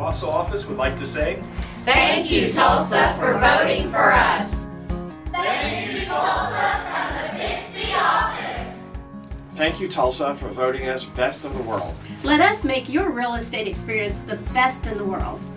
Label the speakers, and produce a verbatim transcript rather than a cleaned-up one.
Speaker 1: Wausau office would like to say,
Speaker 2: thank you, Tulsa, for voting for us.
Speaker 3: Thank you, Tulsa, from the Bixby office.
Speaker 4: Thank you, Tulsa, for voting us best of the world.
Speaker 5: Let us make your real estate experience the best in the world.